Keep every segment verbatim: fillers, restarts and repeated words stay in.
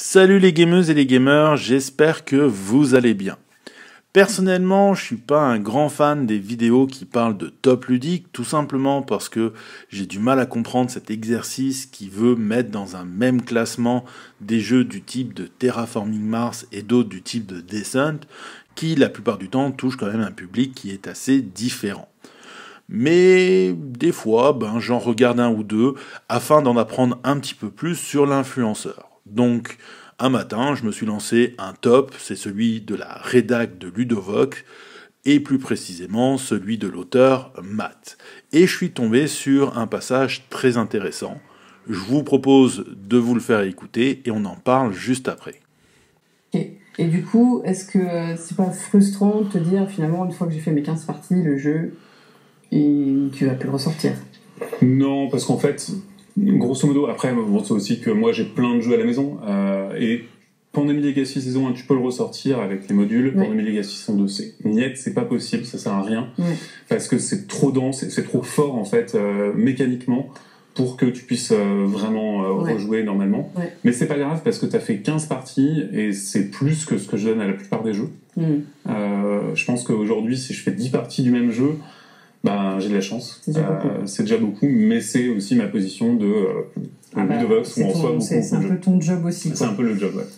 Salut les gameuses et les gamers, j'espère que vous allez bien. Personnellement, je suis pas un grand fan des vidéos qui parlent de top ludique, tout simplement parce que j'ai du mal à comprendre cet exercice qui veut mettre dans un même classement des jeux du type de Terraforming Mars et d'autres du type de Descent, qui la plupart du temps touchent quand même un public qui est assez différent. Mais des fois, ben, j'en regarde un ou deux afin d'en apprendre un petit peu plus sur l'influenceur. Donc, un matin, je me suis lancé un top, c'est celui de la rédac de Ludovox, et plus précisément celui de l'auteur Matt. Et je suis tombé sur un passage très intéressant. Je vous propose de vous le faire écouter et on en parle juste après. Okay. Et du coup, est-ce que euh, c'est pas frustrant de te dire finalement, une fois que j'ai fait mes quinze parties, le jeu, et tu vas plus le ressortir? Non, parce qu'en fait, grosso modo, après, bon, c'est aussi que moi j'ai plein de jeux à la maison, euh, et Pandemic Legacy saison un, tu peux le ressortir avec les modules, oui. Pandemic Legacy saison deux, c'est niet, c'est pas possible, ça sert à rien, oui. Parce que c'est trop dense, c'est, c'est trop fort en fait, euh, mécaniquement, pour que tu puisses euh, vraiment euh, ouais. rejouer normalement. Ouais. Mais c'est pas grave parce que t'as fait quinze parties et c'est plus que ce que je donne à la plupart des jeux. Mm. Euh, je pense qu'aujourd'hui, si je fais dix parties du même jeu, ben, j'ai de la chance. C'est déjà, euh, c'est déjà beaucoup, mais c'est aussi ma position de euh, ah bah, Ludovox où on reçoit beaucoup. C'est, c'est un peu ton job aussi. C'est quoi. Un peu le job, ouais.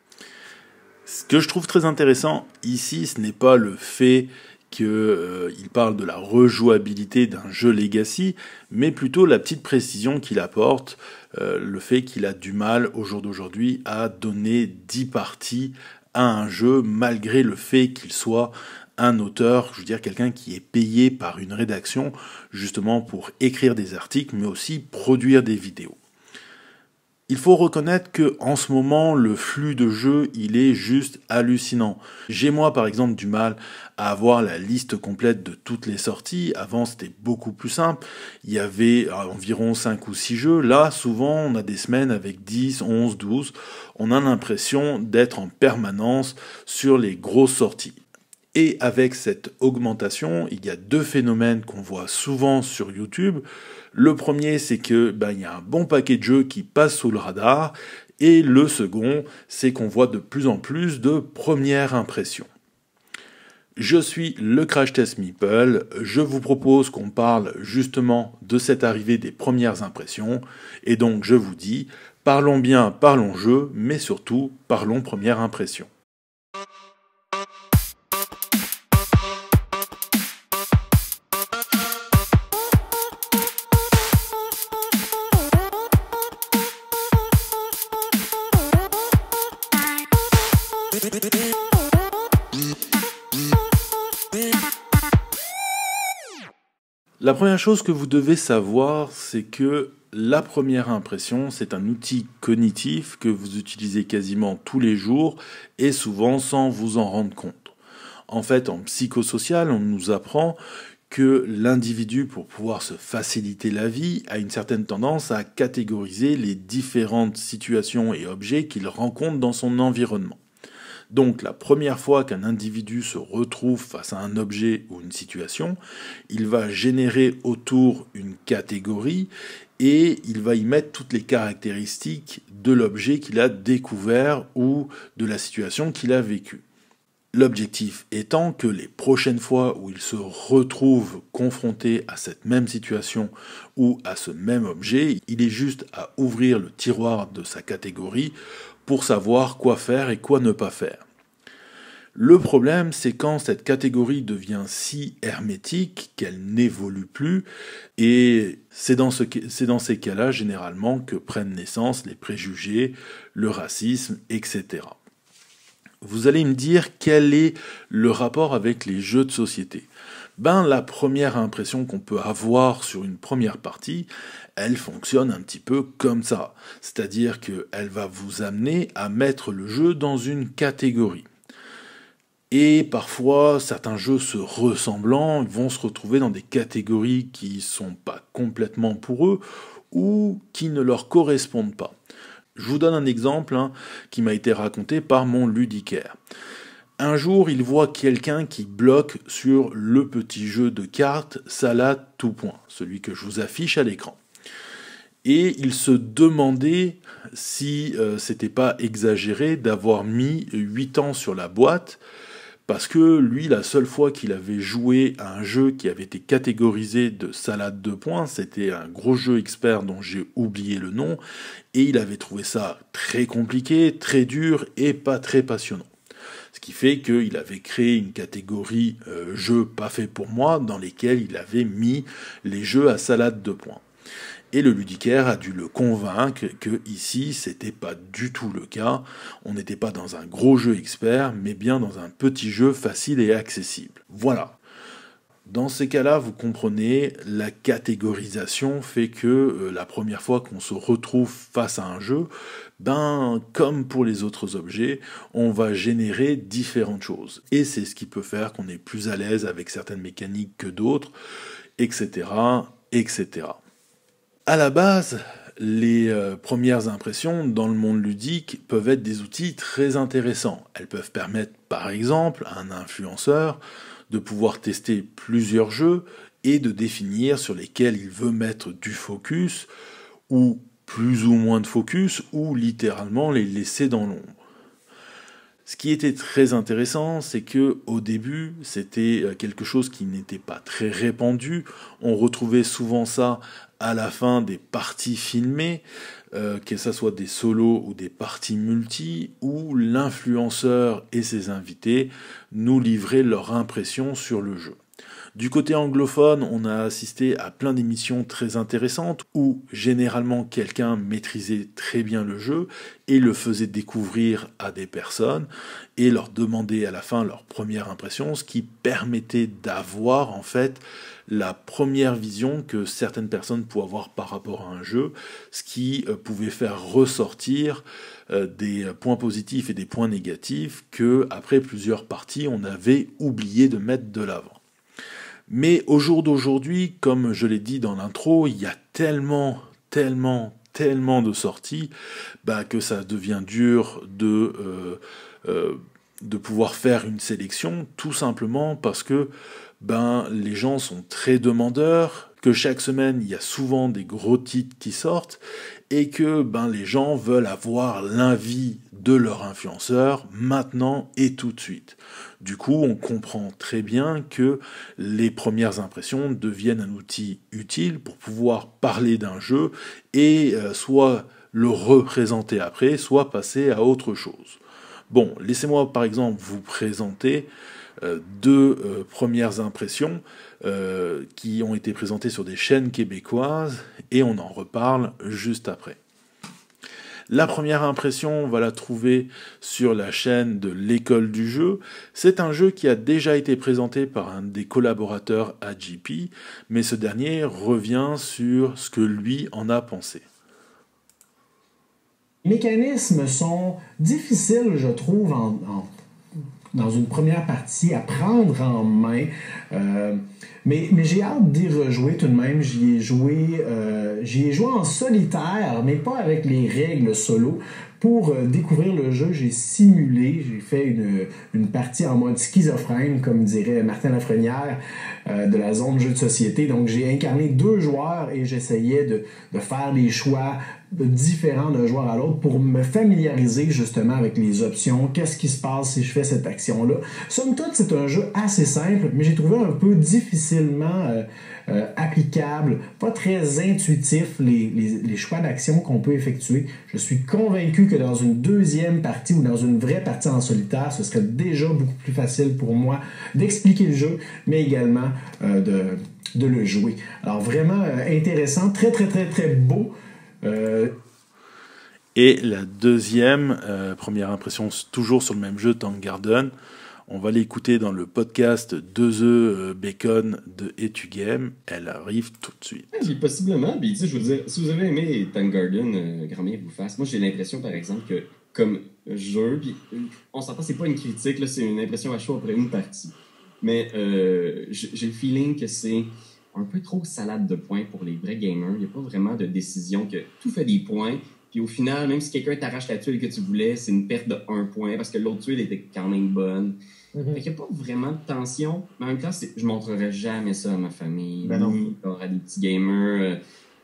Ce que je trouve très intéressant ici, ce n'est pas le fait qu'il euh, parle de la rejouabilité d'un jeu Legacy, mais plutôt la petite précision qu'il apporte, euh, le fait qu'il a du mal au jour d'aujourd'hui à donner dix parties à un jeu, malgré le fait qu'il soit un auteur, je veux dire quelqu'un qui est payé par une rédaction, justement pour écrire des articles, mais aussi produire des vidéos. Il faut reconnaître que en ce moment, le flux de jeux, il est juste hallucinant. J'ai moi, par exemple, du mal à avoir la liste complète de toutes les sorties. Avant, c'était beaucoup plus simple. Il y avait environ cinq ou six jeux. Là, souvent, on a des semaines avec dix, onze, douze. On a l'impression d'être en permanence sur les grosses sorties. Et avec cette augmentation, il y a deux phénomènes qu'on voit souvent sur YouTube. Le premier, c'est que ben, il y a un bon paquet de jeux qui passent sous le radar. Et le second, c'est qu'on voit de plus en plus de premières impressions. Je suis le Crash Test Meeple. Je vous propose qu'on parle justement de cette arrivée des premières impressions. Et donc, je vous dis, parlons bien, parlons jeu, mais surtout, parlons première impression. La première chose que vous devez savoir, c'est que la première impression, c'est un outil cognitif que vous utilisez quasiment tous les jours et souvent sans vous en rendre compte. En fait, en psychosocial, on nous apprend que l'individu, pour pouvoir se faciliter la vie, a une certaine tendance à catégoriser les différentes situations et objets qu'il rencontre dans son environnement. Donc la première fois qu'un individu se retrouve face à un objet ou une situation, il va générer autour une catégorie et il va y mettre toutes les caractéristiques de l'objet qu'il a découvert ou de la situation qu'il a vécue. L'objectif étant que les prochaines fois où il se retrouve confronté à cette même situation ou à ce même objet, il est juste à ouvrir le tiroir de sa catégorie pour savoir quoi faire et quoi ne pas faire. Le problème, c'est quand cette catégorie devient si hermétique qu'elle n'évolue plus, et c'est dans, ce, c'est dans ces cas-là, généralement, que prennent naissance les préjugés, le racisme, et cetera. Vous allez me dire quel est le rapport avec les jeux de société. Ben, la première impression qu'on peut avoir sur une première partie, elle fonctionne un petit peu comme ça. C'est-à-dire qu'elle va vous amener à mettre le jeu dans une catégorie. Et parfois, certains jeux se ressemblant vont se retrouver dans des catégories qui ne sont pas complètement pour eux ou qui ne leur correspondent pas. Je vous donne un exemple hein, qui m'a été raconté par mon ludicaire. Un jour, il voit quelqu'un qui bloque sur le petit jeu de cartes Salade tout point, celui que je vous affiche à l'écran. Et il se demandait si euh, c'était pas exagéré d'avoir mis huit ans sur la boîte, parce que lui, la seule fois qu'il avait joué à un jeu qui avait été catégorisé de salade de points, c'était un gros jeu expert dont j'ai oublié le nom, et il avait trouvé ça très compliqué, très dur et pas très passionnant. Ce qui fait qu'il avait créé une catégorie euh, jeux pas fait pour moi, dans lesquels il avait mis les jeux à salade de points. Et le ludicaire a dû le convaincre que ici, c'était pas du tout le cas. On n'était pas dans un gros jeu expert, mais bien dans un petit jeu facile et accessible. Voilà. Dans ces cas-là, vous comprenez, la catégorisation fait que euh, la première fois qu'on se retrouve face à un jeu, ben, comme pour les autres objets, on va générer différentes choses. Et c'est ce qui peut faire qu'on est plus à l'aise avec certaines mécaniques que d'autres, et cetera, et cetera. À la base, les euh, premières impressions dans le monde ludique peuvent être des outils très intéressants. Elles peuvent permettre, par exemple, à un influenceur de pouvoir tester plusieurs jeux et de définir sur lesquels il veut mettre du focus, ou plus ou moins de focus, ou littéralement les laisser dans l'ombre. Ce qui était très intéressant, c'est que au début, c'était quelque chose qui n'était pas très répandu. On retrouvait souvent ça à la fin des parties filmées, euh, que ce soit des solos ou des parties multi, où l'influenceur et ses invités nous livraient leur impression sur le jeu. Du côté anglophone, on a assisté à plein d'émissions très intéressantes où généralement quelqu'un maîtrisait très bien le jeu et le faisait découvrir à des personnes et leur demandait à la fin leur première impression, ce qui permettait d'avoir en fait la première vision que certaines personnes pouvaient avoir par rapport à un jeu, ce qui euh, pouvait faire ressortir euh, des points positifs et des points négatifs que après plusieurs parties on avait oublié de mettre de l'avant. Mais au jour d'aujourd'hui, comme je l'ai dit dans l'intro, il y a tellement, tellement, tellement de sorties bah, que ça devient dur de, euh, euh, de pouvoir faire une sélection, tout simplement parce que ben, les gens sont très demandeurs, que chaque semaine, il y a souvent des gros titres qui sortent, et que ben, les gens veulent avoir l'avis de leur influenceur maintenant et tout de suite. Du coup, on comprend très bien que les premières impressions deviennent un outil utile pour pouvoir parler d'un jeu et euh, soit le représenter après, soit passer à autre chose. Bon, laissez-moi par exemple vous présenter euh, deux euh, premières impressions euh, qui ont été présentées sur des chaînes québécoises et on en reparle juste après. La première impression, on va la trouver sur la chaîne de l'école du jeu. C'est un jeu qui a déjà été présenté par un des collaborateurs A G P, mais ce dernier revient sur ce que lui en a pensé. Les mécanismes sont difficiles, je trouve, en, en, dans une première partie, à prendre en main. Euh, mais mais j'ai hâte d'y rejouer tout de même. J'y ai joué, euh, j'y ai joué en solitaire, mais pas avec les règles solo. Pour euh, découvrir le jeu, j'ai simulé, j'ai fait une, une partie en mode schizophrène, comme dirait Martin Lafrenière, euh, de la zone jeu de société. Donc j'ai incarné deux joueurs et j'essayais de, de faire les choix différents d'un joueur à l'autre pour me familiariser justement avec les options. Qu'est-ce qui se passe si je fais cette action-là? Somme toute, c'est un jeu assez simple, mais j'ai trouvé un peu difficilement euh, euh, applicable, pas très intuitif les, les, les choix d'action qu'on peut effectuer. Je suis convaincu que dans une deuxième partie ou dans une vraie partie en solitaire, ce serait déjà beaucoup plus facile pour moi d'expliquer le jeu, mais également euh, de, de le jouer. Alors vraiment euh, intéressant, très très très très beau. Euh... Et la deuxième, euh, première impression, toujours sur le même jeu, Tank Garden. On va l'écouter dans le podcast deux œufs bacon de Etugame. Elle arrive tout de suite. Puis possiblement, puis tu sais, je veux dire, si vous avez aimé Tank Garden, euh, grand-mère vous fasse. Moi, j'ai l'impression, par exemple, que comme jeu, puis on s'entend, c'est pas une critique, là, c'est une impression à chaud après une partie. Mais euh, j'ai le feeling que c'est un peu trop salade de points pour les vrais gamers. Il n'y a pas vraiment de décision que tout fait des points. Puis au final, même si quelqu'un t'arrache la tuile que tu voulais, c'est une perte de un point parce que l'autre tuile était quand même bonne. Mm-hmm. Fait qu'il n'y a pas vraiment de tension. Mais en même temps, je ne montrerai jamais ça à ma famille, ben ni à des petits gamers. Fait que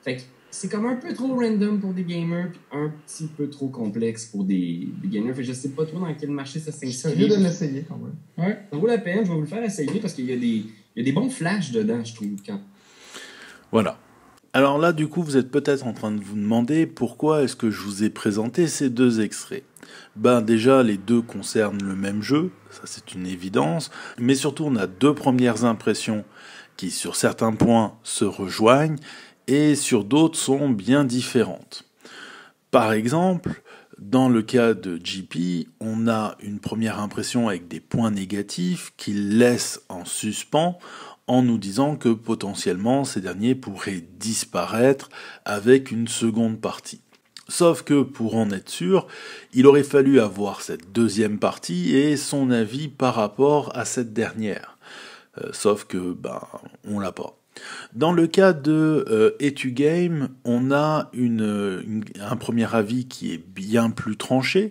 c'est comme un peu trop random pour des gamers, puis un petit peu trop complexe pour des beginners. Fait que je sais pas trop dans quel marché ça s'inscrit. C'est mieux de l'essayer quand même. Ouais, ça vaut la peine, je vais vous le faire essayer parce qu'il y a des, il y a des bons flashs dedans, je trouve. Quand... Voilà. Alors là, du coup, vous êtes peut-être en train de vous demander pourquoi est-ce que je vous ai présenté ces deux extraits. Ben déjà, les deux concernent le même jeu, ça c'est une évidence, mais surtout on a deux premières impressions qui sur certains points se rejoignent et sur d'autres sont bien différentes. Par exemple, dans le cas de J P, on a une première impression avec des points négatifs qu'il laisse en suspens en nous disant que potentiellement ces derniers pourraient disparaître avec une seconde partie. Sauf que pour en être sûr, il aurait fallu avoir cette deuxième partie et son avis par rapport à cette dernière. Euh, sauf que ben on l'a pas. Dans le cas de euh, Etugame, on a une, une, un premier avis qui est bien plus tranché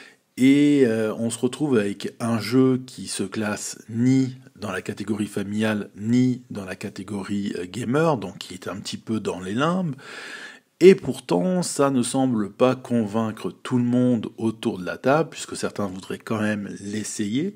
et euh, on se retrouve avec un jeu qui se classe ni dans la catégorie familiale ni dans la catégorie euh, gamer, donc qui est un petit peu dans les limbes. Et pourtant, ça ne semble pas convaincre tout le monde autour de la table, puisque certains voudraient quand même l'essayer.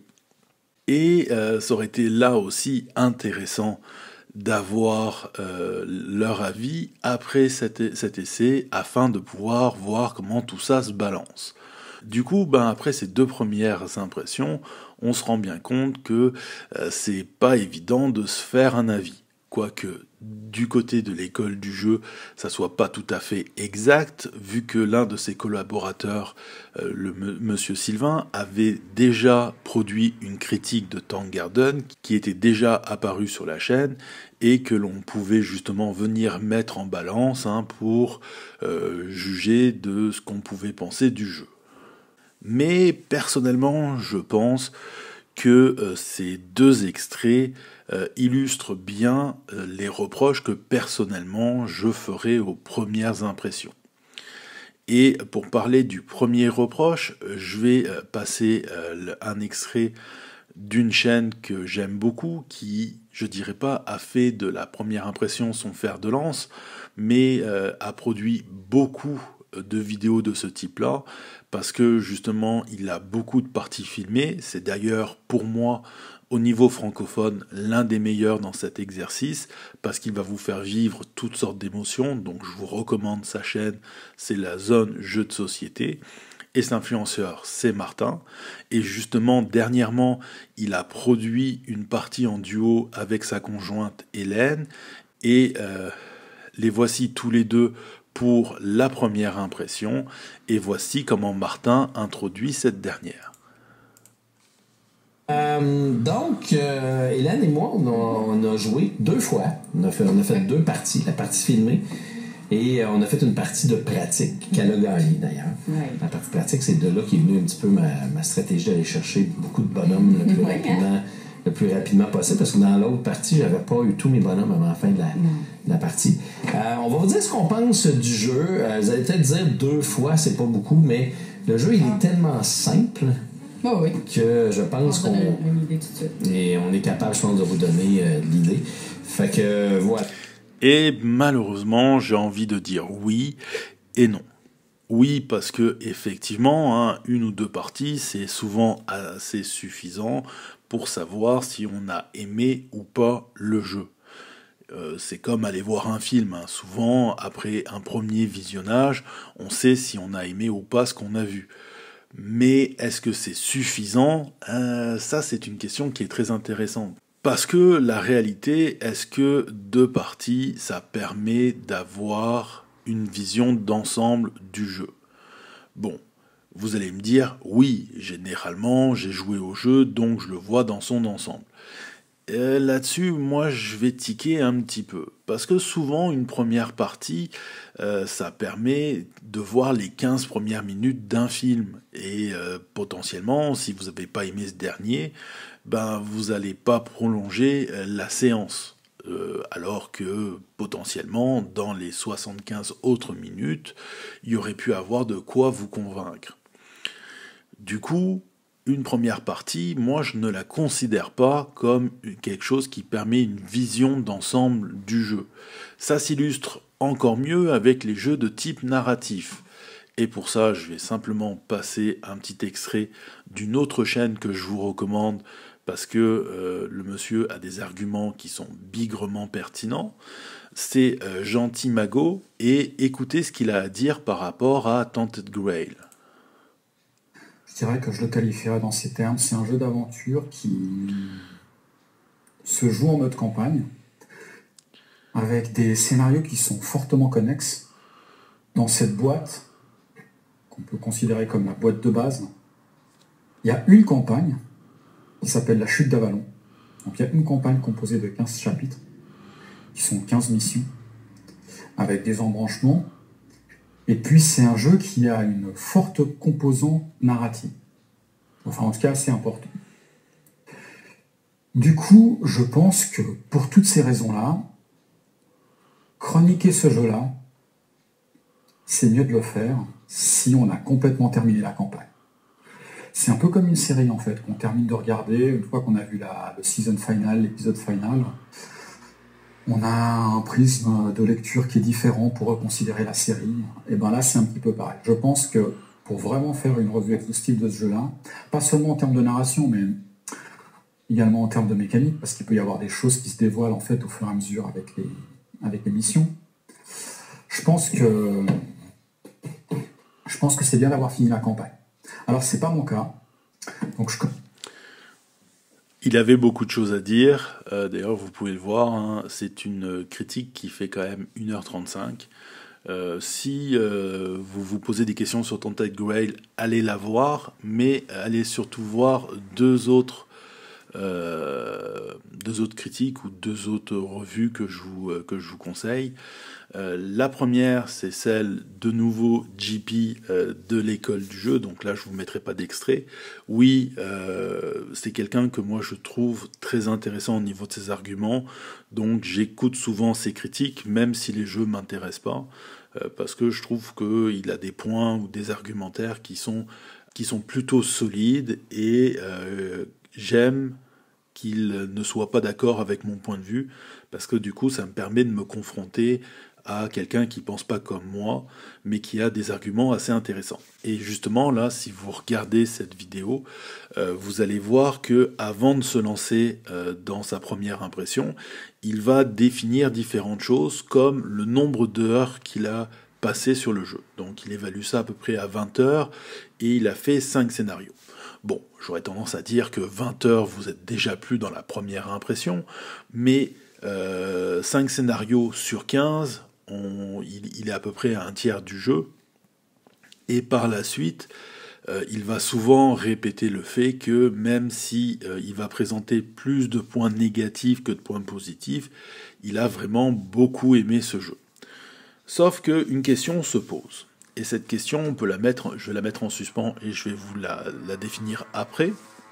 Et euh, ça aurait été là aussi intéressant d'avoir euh, leur avis après cet, cet essai, afin de pouvoir voir comment tout ça se balance. Du coup, ben après ces deux premières impressions, on se rend bien compte que euh, c'est pas évident de se faire un avis. Quoique, du côté de l'école du jeu, ça soit pas tout à fait exact, vu que l'un de ses collaborateurs, euh, le m- monsieur Sylvain, avait déjà produit une critique de Tank Garden, qui était déjà apparue sur la chaîne, et que l'on pouvait justement venir mettre en balance hein, pour euh, juger de ce qu'on pouvait penser du jeu. Mais personnellement, je pense que euh, ces deux extraits euh, illustrent bien euh, les reproches que personnellement je ferai aux premières impressions. Et pour parler du premier reproche, je vais euh, passer euh, un extrait d'une chaîne que j'aime beaucoup, qui, je dirais pas, a fait de la première impression son fer de lance, mais euh, a produit beaucoup de vidéos de ce type-là, parce que justement, il a beaucoup de parties filmées. C'est d'ailleurs, pour moi, au niveau francophone, l'un des meilleurs dans cet exercice, parce qu'il va vous faire vivre toutes sortes d'émotions. Donc je vous recommande sa chaîne, c'est la zone jeux de société. Et cet influenceur, c'est Martin. Et justement, dernièrement, il a produit une partie en duo avec sa conjointe Hélène. Et euh, les voici tous les deux pour la première impression. Et voici comment Martin introduit cette dernière. Euh, donc, euh, Hélène et moi, on a, on a joué deux fois. On a, fait, on a fait deux parties, la partie filmée. Et euh, on a fait une partie de pratique qu'elle a gagnée d'ailleurs. Ouais. La partie pratique, c'est de là qu'est venue un petit peu ma, ma stratégie d'aller chercher beaucoup de bonhommes le plus, ouais, rapidement, hein? le plus rapidement possible. Parce que dans l'autre partie, j'avais pas eu tous mes bonhommes avant la fin de la, de la partie. Euh, on va vous dire ce qu'on pense du jeu. Euh, vous allez peut-être dire deux fois, c'est pas beaucoup, mais le jeu, il est tellement simple. Oh oui. Que je pense on qu'on une idée tout de suite. et on est capable, je pense, de vous donner euh, l'idée. Fait que euh, voilà. Et malheureusement, j'ai envie de dire oui et non. Oui, parce que effectivement, hein, une ou deux parties, c'est souvent assez suffisant pour savoir si on a aimé ou pas le jeu. Euh, c'est comme aller voir un film. Hein. Souvent, après un premier visionnage, on sait si on a aimé ou pas ce qu'on a vu. Mais est-ce que c'est suffisant ? euh, Ça, c'est une question qui est très intéressante. Parce que la réalité, est-ce que deux parties, ça permet d'avoir une vision d'ensemble du jeu ? Bon, vous allez me dire, oui, généralement, j'ai joué au jeu, donc je le vois dans son ensemble. Euh, là-dessus, moi, je vais tiquer un petit peu. Parce que souvent, une première partie, euh, ça permet de voir les quinze premières minutes d'un film. Et euh, potentiellement, si vous n'avez pas aimé ce dernier, ben, vous n'allez pas prolonger euh, la séance. Euh, alors que, potentiellement, dans les soixante-quinze autres minutes, il y aurait pu avoir de quoi vous convaincre. Du coup, une première partie, moi je ne la considère pas comme quelque chose qui permet une vision d'ensemble du jeu. Ça s'illustre encore mieux avec les jeux de type narratif. Et pour ça, je vais simplement passer un petit extrait d'une autre chaîne que je vous recommande, parce que euh, le monsieur a des arguments qui sont bigrement pertinents. C'est euh, Gentil Mago, et écoutez ce qu'il a à dire par rapport à Tainted Grail. Je dirais que je le qualifierais dans ces termes. C'est un jeu d'aventure qui se joue en mode campagne, avec des scénarios qui sont fortement connexes. Dans cette boîte, qu'on peut considérer comme la boîte de base, il y a une campagne qui s'appelle La Chute d'Avalon. Donc il y a une campagne composée de quinze chapitres, qui sont quinze missions, avec des embranchements. Et puis c'est un jeu qui a une forte composante narrative. Enfin en tout cas assez important. Du coup, je pense que pour toutes ces raisons-là, chroniquer ce jeu-là, c'est mieux de le faire si on a complètement terminé la campagne. C'est un peu comme une série en fait, qu'on termine de regarder, une fois qu'on a vu la, le season final, l'épisode final, on a un prisme de lecture qui est différent pour reconsidérer la série. Et bien là, c'est un petit peu pareil. Je pense que pour vraiment faire une revue exhaustive de ce jeu-là, pas seulement en termes de narration, mais également en termes de mécanique, parce qu'il peut y avoir des choses qui se dévoilent en fait au fur et à mesure avec les, avec les missions. Je pense que je pense que c'est bien d'avoir fini la campagne. Alors c'est pas mon cas, donc je... Il avait beaucoup de choses à dire, euh, d'ailleurs vous pouvez le voir, hein, c'est une critique qui fait quand même une heure trente-cinq. Euh, si euh, vous vous posez des questions sur Tainted Grail, allez la voir, mais allez surtout voir deux autres, euh, deux autres critiques ou deux autres revues que je vous, euh, que je vous conseille. Euh, la première, c'est celle de nouveau J P euh, de l'école du jeu, donc là je vous mettrai pas d'extrait. Oui, euh, c'est quelqu'un que moi je trouve très intéressant au niveau de ses arguments, donc j'écoute souvent ses critiques, même si les jeux m'intéressent pas, euh, parce que je trouve qu'il a des points ou des argumentaires qui sont, qui sont plutôt solides, et euh, j'aime qu'il ne soit pas d'accord avec mon point de vue, parce que du coup ça me permet de me confronter à quelqu'un qui pense pas comme moi, mais qui a des arguments assez intéressants. Et justement, là, si vous regardez cette vidéo, euh, vous allez voir que avant de se lancer euh, dans sa première impression, il va définir différentes choses, comme le nombre d'heures qu'il a passé sur le jeu. Donc, il évalue ça à peu près à vingt heures, et il a fait cinq scénarios. Bon, j'aurais tendance à dire que vingt heures, vous êtes déjà plus dans la première impression, mais euh, cinq scénarios sur quinze, On, il, il est à peu près à un tiers du jeu, et par la suite, euh, il va souvent répéter le fait que même si euh, il va présenter plus de points négatifs que de points positifs, il a vraiment beaucoup aimé ce jeu. Sauf qu'une question se pose, et cette question, on peut la mettre, je vais la mettre en suspens et je vais vous la, la définir après,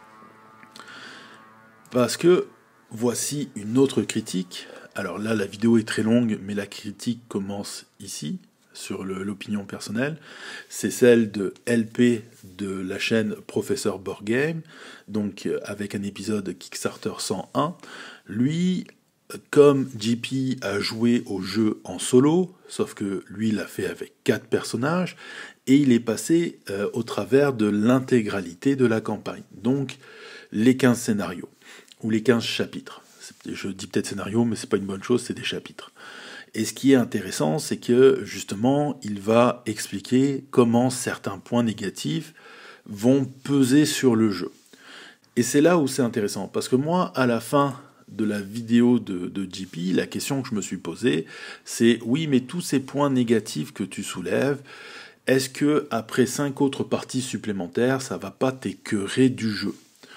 parce que voici une autre critique. Alors là, la vidéo est très longue, mais la critique commence ici, sur le, l'opinion personnelle. C'est celle de L P de la chaîne Professeur Board Game, donc euh, avec un épisode Kickstarter cent un. Lui, comme J P a joué au jeu en solo, sauf que lui l'a fait avec quatre personnages, et il est passé euh, au travers de l'intégralité de la campagne. Donc les quinze scénarios, ou les quinze chapitres. Je dis peut-être scénario, mais c'est pas une bonne chose, c'est des chapitres. Et ce qui est intéressant, c'est que justement, il va expliquer comment certains points négatifs vont peser sur le jeu. Et c'est là où c'est intéressant, parce que moi, à la fin de la vidéo de, de J P, la question que je me suis posée, c'est oui, mais tous ces points négatifs que tu soulèves, est-ce que après cinq autres parties supplémentaires, ça va pas t'écœurer du jeu ?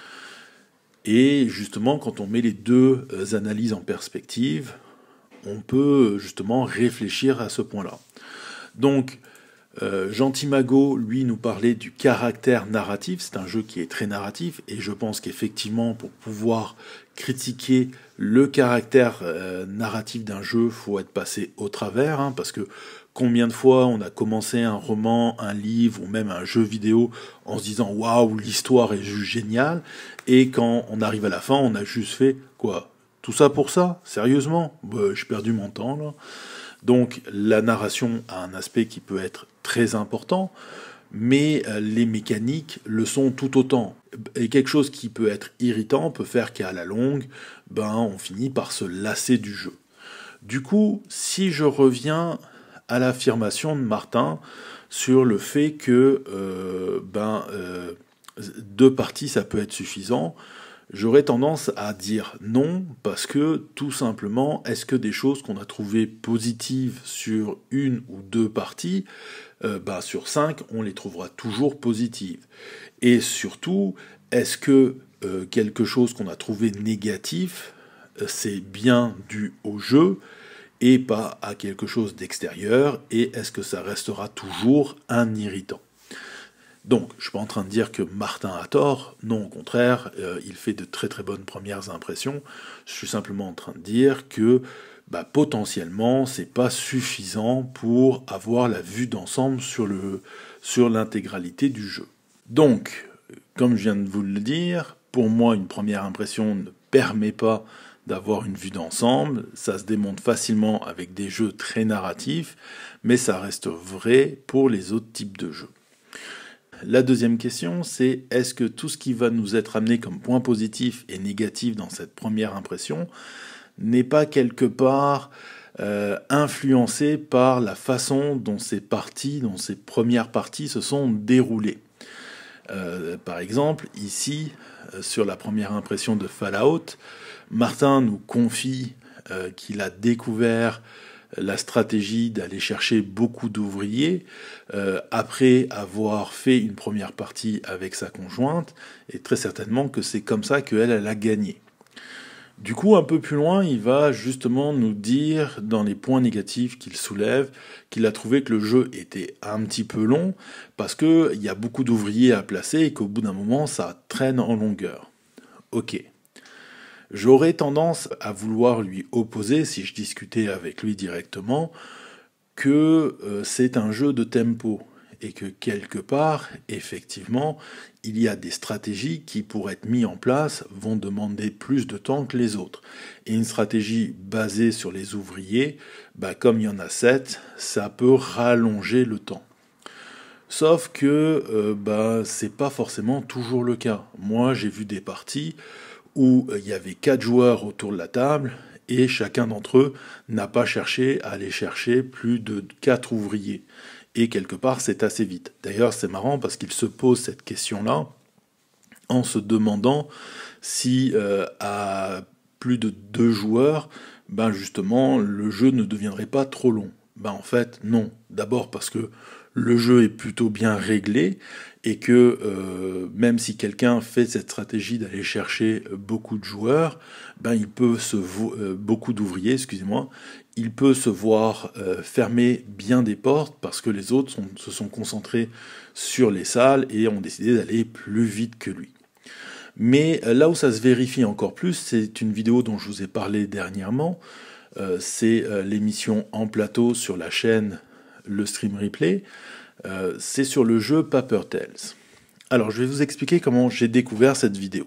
Et justement, quand on met les deux analyses en perspective, on peut justement réfléchir à ce point-là. Donc, euh, Gentil Mago, lui, nous parlait du caractère narratif. C'est un jeu qui est très narratif, et je pense qu'effectivement, pour pouvoir critiquer le caractère euh, narratif d'un jeu, il faut être passé au travers, hein, parce que combien de fois on a commencé un roman, un livre ou même un jeu vidéo en se disant « Waouh, l'histoire est juste géniale » et quand on arrive à la fin, on a juste fait « Quoi ? Tout ça pour ça ? Sérieusement ? Bah, j'ai perdu mon temps, là. » Donc la narration a un aspect qui peut être très important, mais les mécaniques le sont tout autant. Et quelque chose qui peut être irritant peut faire qu'à la longue, ben, on finit par se lasser du jeu. Du coup, si je reviens à l'affirmation de Martin sur le fait que euh, ben, euh, deux parties, ça peut être suffisant, j'aurais tendance à dire non, parce que tout simplement, est-ce que des choses qu'on a trouvées positives sur une ou deux parties, euh, ben, sur cinq, on les trouvera toujours positives. Et surtout, est-ce que euh, quelque chose qu'on a trouvé négatif, euh, c'est bien dû au jeu et pas à quelque chose d'extérieur, et est-ce que ça restera toujours un irritant? Donc, je suis pas en train de dire que Martin a tort, non, au contraire, euh, il fait de très très bonnes premières impressions. Je suis simplement en train de dire que bah, potentiellement, c'est pas suffisant pour avoir la vue d'ensemble sur le sur l'intégralité du jeu. Donc, comme je viens de vous le dire, pour moi, une première impression ne permet pas d'avoir une vue d'ensemble. Ça se démonte facilement avec des jeux très narratifs, mais ça reste vrai pour les autres types de jeux. La deuxième question, c'est est-ce que tout ce qui va nous être amené comme point positif et négatif dans cette première impression n'est pas quelque part euh, influencé par la façon dont ces parties, dont ces premières parties se sont déroulées. Euh, par exemple, ici, euh, sur la première impression de Fallout, Martin nous confie euh, qu'il a découvert la stratégie d'aller chercher beaucoup d'ouvriers euh, après avoir fait une première partie avec sa conjointe, et très certainement que c'est comme ça qu'elle, elle a gagné. Du coup, un peu plus loin, il va justement nous dire, dans les points négatifs qu'il soulève, qu'il a trouvé que le jeu était un petit peu long, parce qu'il y a beaucoup d'ouvriers à placer, et qu'au bout d'un moment, ça traîne en longueur. Ok. J'aurais tendance à vouloir lui opposer, si je discutais avec lui directement, que euh, c'est un jeu de tempo, et que quelque part, effectivement, il y a des stratégies qui, pour être mises en place, vont demander plus de temps que les autres. Et une stratégie basée sur les ouvriers, bah, comme il y en a sept, ça peut rallonger le temps. Sauf que euh, bah, c'est pas forcément toujours le cas. Moi, j'ai vu des parties où il y avait quatre joueurs autour de la table, et chacun d'entre eux n'a pas cherché à aller chercher plus de quatre ouvriers. Et quelque part, c'est assez vite. D'ailleurs, c'est marrant parce qu'il se pose cette question-là en se demandant si euh, à plus de deux joueurs, ben justement, le jeu ne deviendrait pas trop long. Ben en fait, non. D'abord parce que le jeu est plutôt bien réglé et que euh, même si quelqu'un fait cette stratégie d'aller chercher beaucoup de joueurs, ben il peut se vo- euh, beaucoup d'ouvriers, excusez-moi, il peut se voir euh, fermer bien des portes parce que les autres sont, se sont concentrés sur les salles et ont décidé d'aller plus vite que lui. Mais euh, là où ça se vérifie encore plus, c'est une vidéo dont je vous ai parlé dernièrement. Euh, c'est euh, l'émission En Plateau sur la chaîne Le Stream Replay. Euh, c'est sur le jeu Paper Tales. Alors, je vais vous expliquer comment j'ai découvert cette vidéo.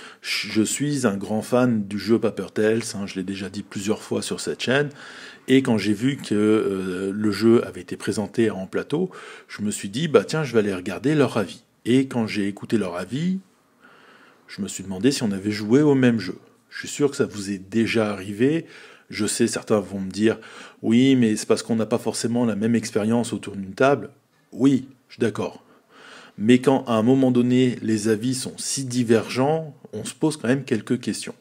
Je suis un grand fan du jeu Paper Tales, hein, je l'ai déjà dit plusieurs fois sur cette chaîne, et quand j'ai vu que euh, le jeu avait été présenté en plateau, je me suis dit, bah tiens, je vais aller regarder leur avis. Et quand j'ai écouté leur avis, je me suis demandé si on avait joué au même jeu. Je suis sûr que ça vous est déjà arrivé. Je sais, certains vont me dire, oui, mais c'est parce qu'on n'a pas forcément la même expérience autour d'une table. Oui, je suis d'accord. Mais quand, à un moment donné, les avis sont si divergents, on se pose quand même quelques questions.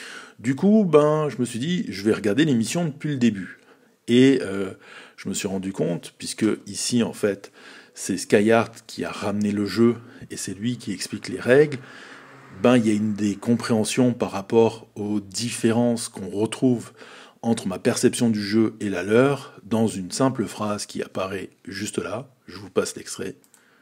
Du coup, ben, je me suis dit, je vais regarder l'émission depuis le début. Et euh, je me suis rendu compte, puisque ici, en fait, c'est Skyhart qui a ramené le jeu, et c'est lui qui explique les règles, ben, il y a une des compréhensions par rapport aux différences qu'on retrouve entre ma perception du jeu et la leur, dans une simple phrase qui apparaît juste là. Je vous passe l'extrait.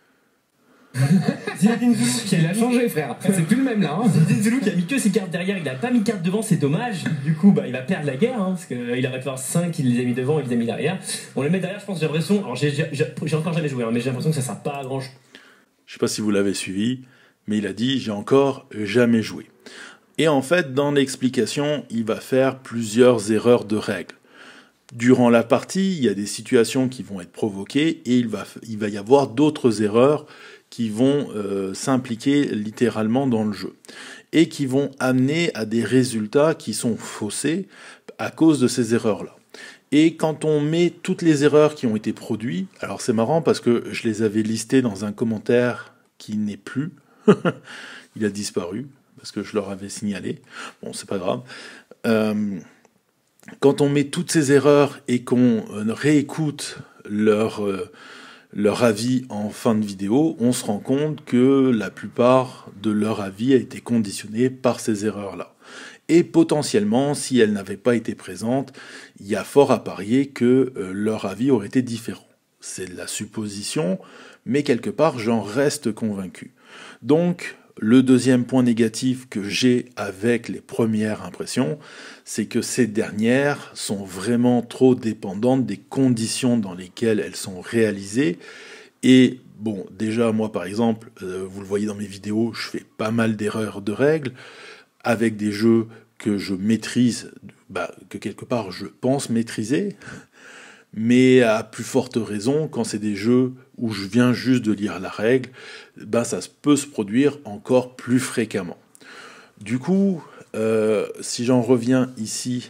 Zinedine Zulu qui a changé, frère. C'est plus le même là. Hein. Zinedine Zulu qui a mis que ses cartes derrière, il a pas mis carte devant, c'est dommage. Du coup, bah, il va perdre la guerre, hein, parce qu'il aurait pu avoir cinq, il les a mis devant, il les a mis derrière. On les met derrière, je pense, j'ai l'impression. Alors, j'ai, j'ai, j'ai encore jamais joué, hein, mais j'ai l'impression que ça sert pas à grand chose. Je sais pas si vous l'avez suivi, mais il a dit j'ai encore jamais joué. Et en fait, dans l'explication, il va faire plusieurs erreurs de règles. Durant la partie, il y a des situations qui vont être provoquées et il va, il va y avoir d'autres erreurs qui vont euh, s'impliquer littéralement dans le jeu et qui vont amener à des résultats qui sont faussés à cause de ces erreurs-là. Et quand on met toutes les erreurs qui ont été produites, alors c'est marrant parce que je les avais listées dans un commentaire qui n'est plus, il a disparu, parce que je leur avais signalé, bon c'est pas grave, euh, quand on met toutes ces erreurs et qu'on réécoute leur, euh, leur avis en fin de vidéo, on se rend compte que la plupart de leur avis a été conditionné par ces erreurs-là. Et potentiellement, si elles n'avaient pas été présentes, il y a fort à parier que euh, leur avis aurait été différent. C'est de la supposition, mais quelque part, j'en reste convaincu. Donc, le deuxième point négatif que j'ai avec les premières impressions, c'est que ces dernières sont vraiment trop dépendantes des conditions dans lesquelles elles sont réalisées. Et bon, déjà, moi, par exemple, euh, vous le voyez dans mes vidéos, je fais pas mal d'erreurs de règles, avec des jeux que je maîtrise, bah, que quelque part je pense maîtriser, mais à plus forte raison, quand c'est des jeux où je viens juste de lire la règle, bah, ça peut se produire encore plus fréquemment. Du coup, euh, si j'en reviens ici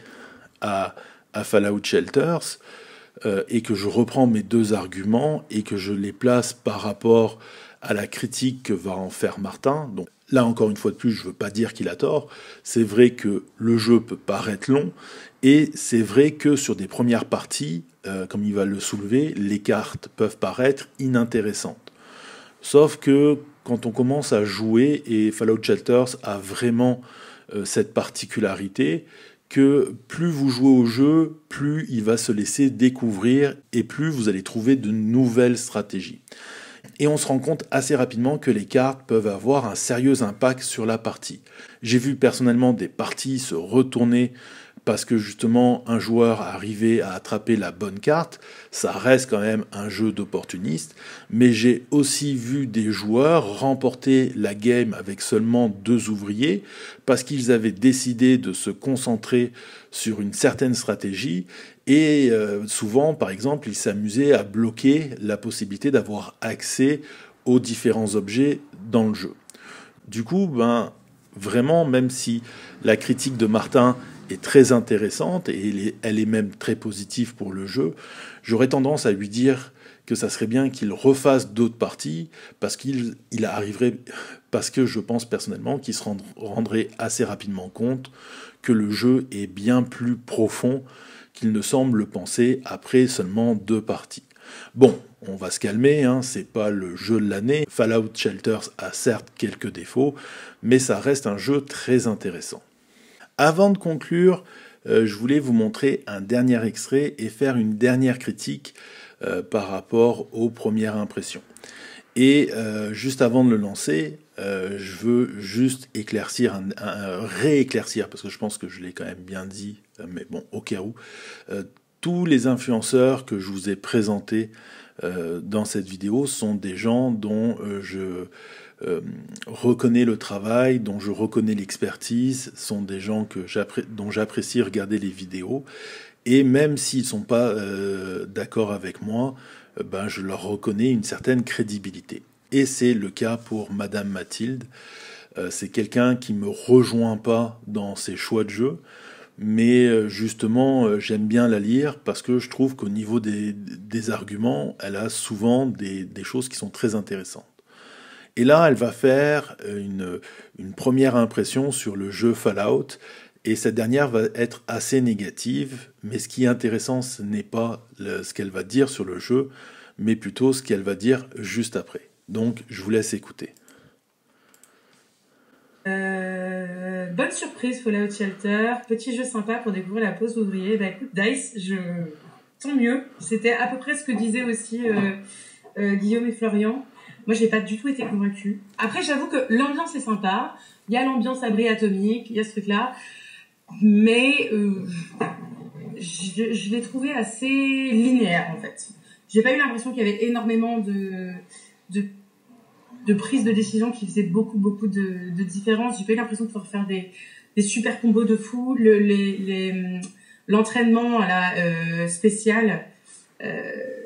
à, à Fallout Shelters, euh, et que je reprends mes deux arguments, et que je les place par rapport à la critique que va en faire Martin, donc là, encore une fois de plus, je ne veux pas dire qu'il a tort. C'est vrai que le jeu peut paraître long, et c'est vrai que sur des premières parties, euh, comme il va le soulever, les cartes peuvent paraître inintéressantes. Sauf que quand on commence à jouer, et Fallout Shelters a vraiment euh, cette particularité, que plus vous jouez au jeu, plus il va se laisser découvrir, et plus vous allez trouver de nouvelles stratégies. Et on se rend compte assez rapidement que les cartes peuvent avoir un sérieux impact sur la partie. J'ai vu personnellement des parties se retourner parce que justement un joueur arrivait à attraper la bonne carte. Ça reste quand même un jeu d'opportuniste, mais j'ai aussi vu des joueurs remporter la game avec seulement deux ouvriers parce qu'ils avaient décidé de se concentrer sur une certaine stratégie. Et euh, souvent, par exemple, ils s'amusaient à bloquer la possibilité d'avoir accès aux différents objets dans le jeu. Du coup, ben, vraiment, même si la critique de Martin est très intéressante et elle est, elle est même très positive pour le jeu, j'aurais tendance à lui dire que ça serait bien qu'il refasse d'autres parties parce qu'il il arriverait, parce que je pense personnellement qu'il se rendrait assez rapidement compte que le jeu est bien plus profond qu'il ne semble le penser après seulement deux parties. Bon, on va se calmer, hein, c'est pas le jeu de l'année. Fallout Shelters a certes quelques défauts, mais ça reste un jeu très intéressant. Avant de conclure, euh, je voulais vous montrer un dernier extrait et faire une dernière critique euh, par rapport aux premières impressions. Et euh, juste avant de le lancer, euh, je veux juste éclaircir, un, un, un, rééclaircir, parce que je pense que je l'ai quand même bien dit, mais bon, au cas où, euh, tous les influenceurs que je vous ai présentés euh, dans cette vidéo sont des gens dont euh, je euh, reconnais le travail, dont je reconnais l'expertise, sont des gens que j'appré- dont j'apprécie regarder les vidéos, et même s'ils ne sont pas euh, d'accord avec moi, euh, ben, je leur reconnais une certaine crédibilité. Et c'est le cas pour Madame Mathilde. Euh, c'est quelqu'un qui me rejoint pas dans ses choix de jeu, mais euh, justement, euh, j'aime bien la lire parce que je trouve qu'au niveau des, des arguments, elle a souvent des, des choses qui sont très intéressantes. Et là, elle va faire une, une première impression sur le jeu Fallout, et cette dernière va être assez négative, mais ce qui est intéressant, ce n'est pas le, ce qu'elle va dire sur le jeu, mais plutôt ce qu'elle va dire juste après. Donc, je vous laisse écouter. Euh, bonne surprise Fallout Shelter, petit jeu sympa pour découvrir la pause ouvrier. Bah écoute Dice, je... tant mieux. C'était à peu près ce que disaient aussi euh, euh, Guillaume et Florian. Moi j'ai pas du tout été convaincue. Après j'avoue que l'ambiance est sympa, il y a l'ambiance abri atomique, il y a ce truc là, mais euh, je, je l'ai trouvé assez linéaire en fait. J'ai pas eu l'impression qu'il y avait énormément de, de de prise de décision qui faisait beaucoup beaucoup de, de différence. J'ai pas eu l'impression de pouvoir faire des, des super combos de fou. Le, les, les, l'entraînement à la euh, spéciale, euh,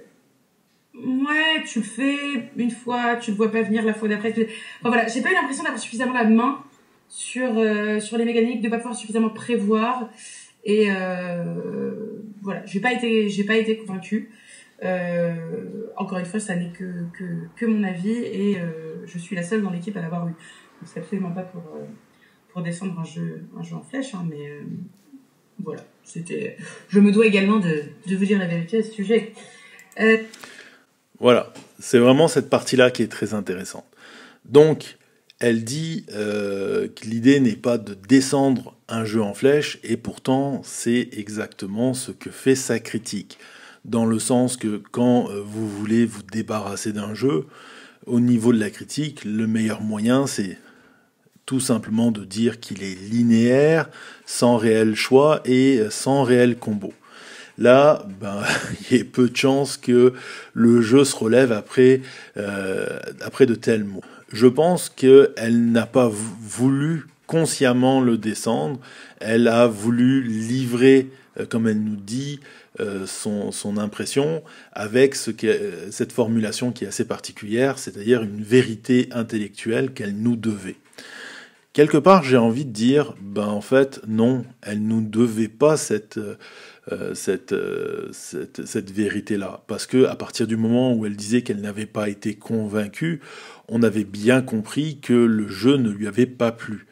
ouais, tu le fais une fois, tu le vois pas venir la fois d'après. Enfin voilà, j'ai pas eu l'impression d'avoir suffisamment la main sur euh, sur les mécaniques, de pas pouvoir suffisamment prévoir. Et euh, voilà, j'ai pas été j'ai pas été convaincue. Euh, encore une fois, ça n'est que que que mon avis et euh, je suis la seule dans l'équipe à l'avoir eu. Donc c'est absolument pas pour euh, pour descendre un jeu un jeu en flèche, hein, mais euh, voilà, c'était. Je me dois également de de vous dire la vérité à ce sujet. Euh, Voilà, c'est vraiment cette partie-là qui est très intéressante. Donc, elle dit euh, que l'idée n'est pas de descendre un jeu en flèche, et pourtant, c'est exactement ce que fait sa critique. Dans le sens que quand euh, vous voulez vous débarrasser d'un jeu, au niveau de la critique, le meilleur moyen, c'est tout simplement de dire qu'il est linéaire, sans réel choix et sans réel combo. Là, ben, il y a peu de chances que le jeu se relève après, euh, après de tels mots. Je pense qu'elle n'a pas voulu consciemment le descendre. Elle a voulu livrer, euh, comme elle nous dit, euh, son, son impression avec ce qui est, cette formulation qui est assez particulière, c'est-à-dire une vérité intellectuelle qu'elle nous devait. Quelque part, j'ai envie de dire, ben en fait, non, elle nous devait pas cette euh, cette, euh, cette cette vérité-là, parce que à partir du moment où elle disait qu'elle n'avait pas été convaincue, on avait bien compris que le jeu ne lui avait pas plu.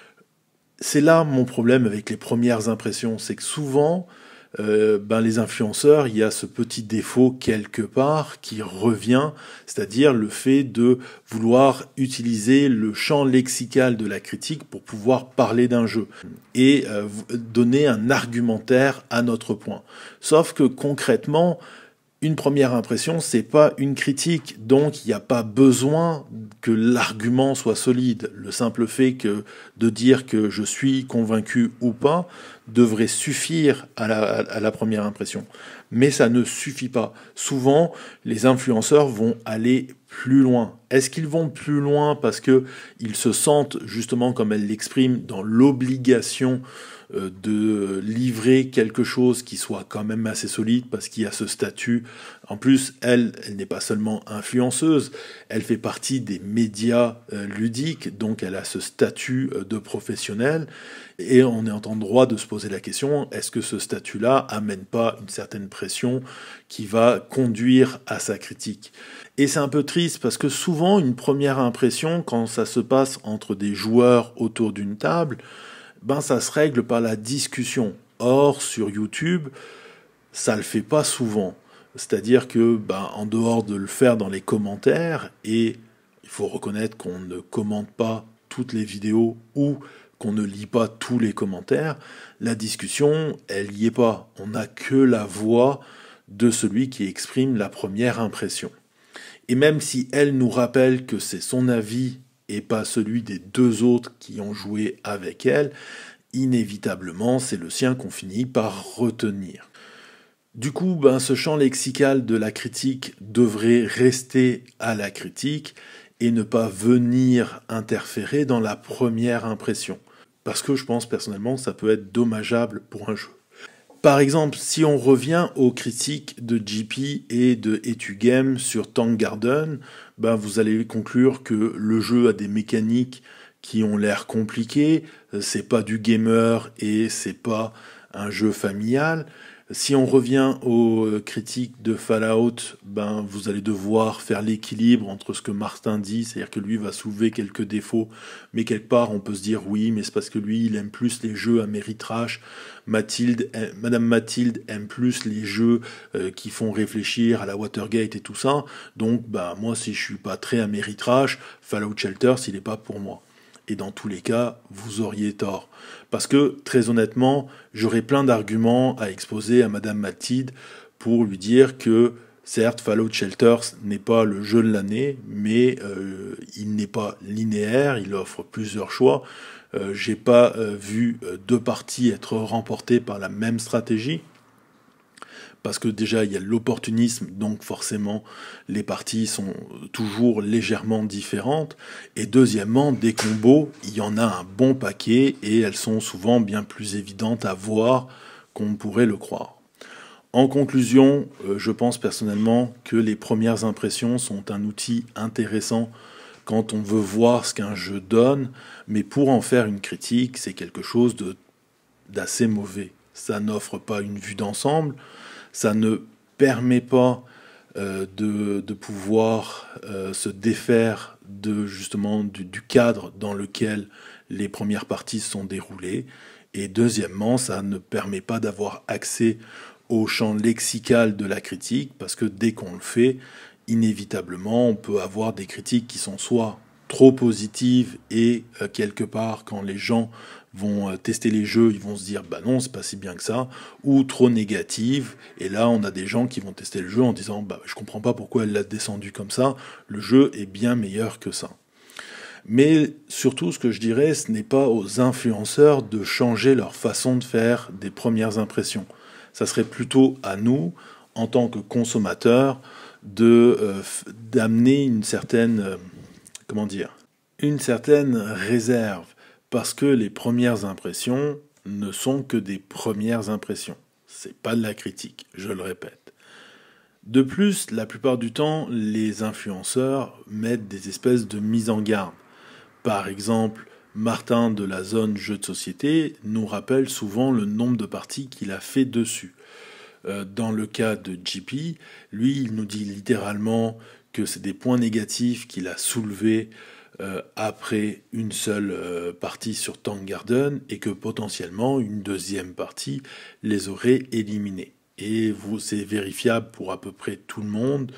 C'est là mon problème avec les premières impressions, c'est que souvent, euh, ben les influenceurs, il y a ce petit défaut quelque part qui revient, c'est-à-dire le fait de vouloir utiliser le champ lexical de la critique pour pouvoir parler d'un jeu et euh, donner un argumentaire à notre point. Sauf que concrètement, une première impression, c'est pas une critique, donc il n'y a pas besoin que l'argument soit solide. Le simple fait que de dire que je suis convaincu ou pas devrait suffire à la, à la première impression. Mais ça ne suffit pas. Souvent, les influenceurs vont aller plus loin. Est-ce qu'ils vont plus loin parce que ils se sentent, justement, comme elle l'exprime, dans l'obligation de livrer quelque chose qui soit quand même assez solide parce qu'il y a ce statut. En plus, elle, elle n'est pas seulement influenceuse, elle fait partie des médias euh, ludiques, donc elle a ce statut euh, de professionnel et on est en droit de se poser la question, est-ce que ce statut-là amène pas une certaine pression qui va conduire à sa critique? Et c'est un peu triste parce que souvent, une première impression, quand ça se passe entre des joueurs autour d'une table, ben ça se règle par la discussion. Or, sur YouTube, ça le fait pas souvent. C'est-à-dire que, ben, en dehors de le faire dans les commentaires, et il faut reconnaître qu'on ne commente pas toutes les vidéos ou qu'on ne lit pas tous les commentaires, la discussion, elle y est pas. On n'a que la voix de celui qui exprime la première impression. Et même si elle nous rappelle que c'est son avis et pas celui des deux autres qui ont joué avec elle, inévitablement, c'est le sien qu'on finit par retenir. Du coup, ben, ce champ lexical de la critique devrait rester à la critique et ne pas venir interférer dans la première impression. Parce que je pense personnellement que ça peut être dommageable pour un jeu. Par exemple, si on revient aux critiques de J P et de Etugame sur Tank Garden, ben vous allez conclure que le jeu a des mécaniques qui ont l'air compliquées, c'est pas du gamer et c'est pas un jeu familial. Si on revient aux critiques de Fallout, ben vous allez devoir faire l'équilibre entre ce que Martin dit, c'est-à-dire que lui va soulever quelques défauts, mais quelque part on peut se dire oui, mais c'est parce que lui il aime plus les jeux à méritrage. Mathilde, Madame Mathilde aime plus les jeux euh, qui font réfléchir à la Watergate et tout ça. Donc ben moi si je suis pas très à méritrage, Fallout Shelter s'il est pas pour moi. Et dans tous les cas, vous auriez tort. Parce que, très honnêtement, j'aurais plein d'arguments à exposer à Madame Mathilde pour lui dire que, certes, Fallout Shelter n'est pas le jeu de l'année, mais euh, il n'est pas linéaire, il offre plusieurs choix. Euh, j'ai pas euh, vu euh, deux parties être remportées par la même stratégie. Parce que déjà, il y a l'opportunisme, donc forcément, les parties sont toujours légèrement différentes. Et deuxièmement, des combos, il y en a un bon paquet, et elles sont souvent bien plus évidentes à voir qu'on pourrait le croire. En conclusion, euh, je pense personnellement que les premières impressions sont un outil intéressant quand on veut voir ce qu'un jeu donne, mais pour en faire une critique, c'est quelque chose de, d'assez mauvais. Ça n'offre pas une vue d'ensemble, ça ne permet pas euh, de, de pouvoir euh, se défaire de, justement du, du cadre dans lequel les premières parties sont déroulées. Et deuxièmement, ça ne permet pas d'avoir accès au champ lexical de la critique, parce que dès qu'on le fait, inévitablement, on peut avoir des critiques qui sont soit trop positives et euh, quelque part, quand les gens vont euh, tester les jeux, ils vont se dire bah non, c'est pas si bien que ça, ou trop négatives, et là on a des gens qui vont tester le jeu en disant bah je comprends pas pourquoi elle l'a descendu comme ça, le jeu est bien meilleur que ça. Mais surtout, ce que je dirais, ce n'est pas aux influenceurs de changer leur façon de faire des premières impressions. Ça serait plutôt à nous, en tant que consommateurs, de euh, d'amener une certaine euh, comment dire une certaine réserve, parce que les premières impressions ne sont que des premières impressions. C'est pas de la critique, je le répète. De plus, la plupart du temps, les influenceurs mettent des espèces de mises en garde. Par exemple, Martin de la zone jeux de société nous rappelle souvent le nombre de parties qu'il a fait dessus. Dans le cas de J P, lui, il nous dit littéralement que c'est des points négatifs qu'il a soulevés euh, après une seule euh, partie sur Tank Garden et que potentiellement une deuxième partie les aurait éliminés. Et vous, c'est vérifiable pour à peu près tout le monde,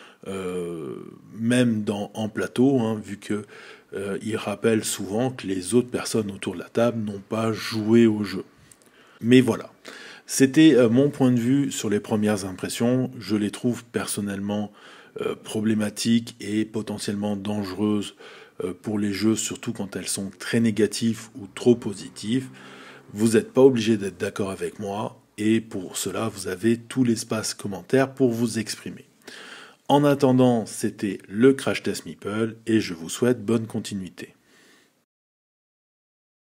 euh, même dans, en plateau, hein, vu que euh, il rappelle souvent que les autres personnes autour de la table n'ont pas joué au jeu. Mais voilà. C'était euh, mon point de vue sur les premières impressions. Je les trouve personnellement euh, problématiques et potentiellement dangereuses euh, pour les jeux, surtout quand elles sont très négatives ou trop positives. Vous n'êtes pas obligé d'être d'accord avec moi, et pour cela, vous avez tout l'espace commentaire pour vous exprimer. En attendant, c'était le Crash Test Meeple, et je vous souhaite bonne continuité.